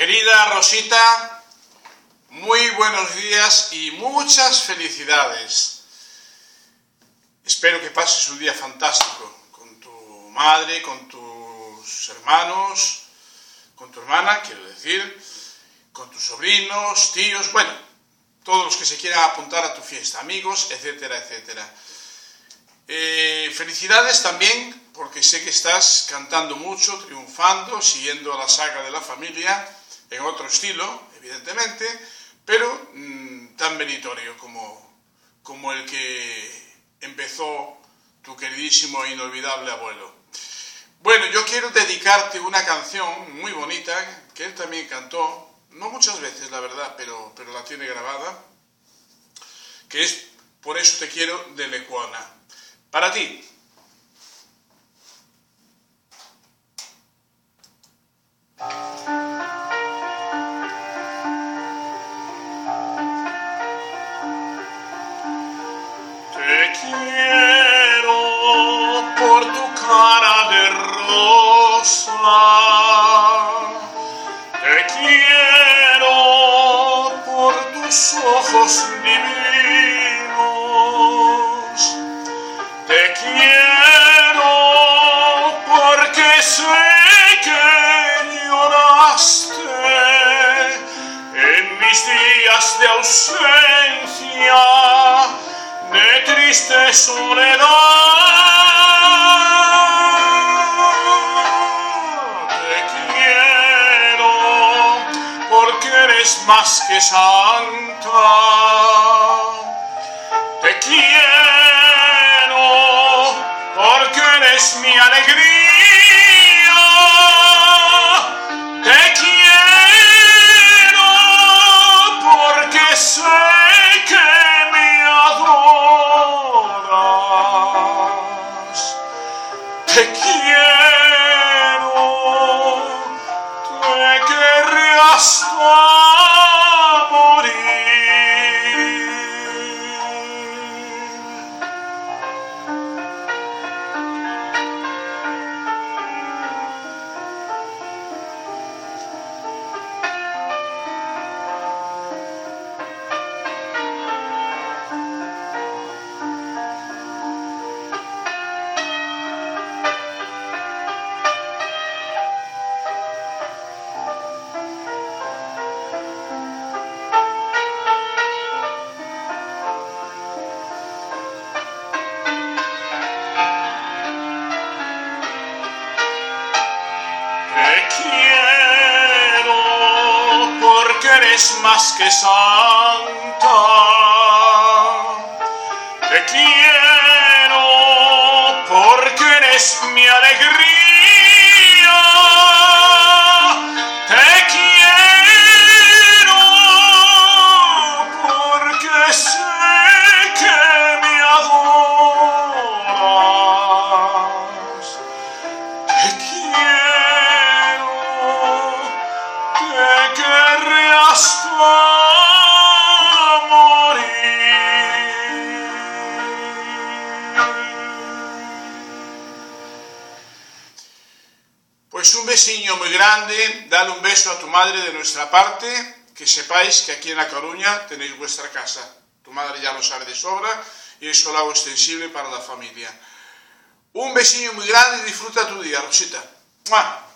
Querida Rosita, muy buenos días y muchas felicidades. Espero que pases un día fantástico con tu madre, con tus hermanos, con tu hermana, quiero decir, con tus sobrinos, tíos, bueno, todos los que se quieran apuntar a tu fiesta, amigos, etcétera, etcétera. Felicidades también porque sé que estás cantando mucho, triunfando, siguiendo la saga de la familia, en otro estilo, evidentemente, pero tan meritorio como el que empezó tu queridísimo e inolvidable abuelo. Bueno, yo quiero dedicarte una canción muy bonita, que él también cantó, no muchas veces la verdad, pero la tiene grabada, que es Por eso te quiero, de Lecuona. Para ti. Te quiero por tu cara de rosa, te quiero por tus ojos divinos, te quiero porque sé que lloraste en mis días de ausencia, de triste soledad. Te quiero porque eres más que santa. Te quiero porque eres mi alegría. Te quiero porque sé que me adoras. Te quiero, te querré hasta morir. Te quiero porque eres más que santa. Te quiero porque eres mi alegría. Te quiero porque sé que me adoras. Te quiero, te querré hasta morir. Pues un besiño muy grande, dale un beso a tu madre de nuestra parte, que sepáis que aquí en La Coruña tenéis vuestra casa. Tu madre ya lo sabe de sobra y eso lo hago extensible para la familia. Un besiño muy grande y disfruta tu día, Rosita. ¡Mua!